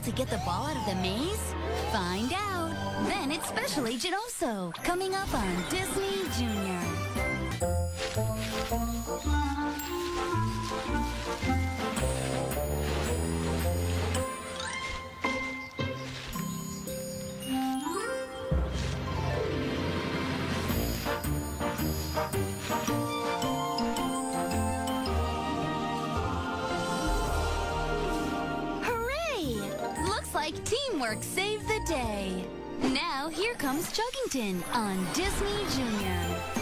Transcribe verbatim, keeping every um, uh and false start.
to get the ball out of the maze? Find out. Then it's Special Agent Oso, coming up on Disney Junior Like teamwork saved the day. Now here comes Chuggington on Disney Junior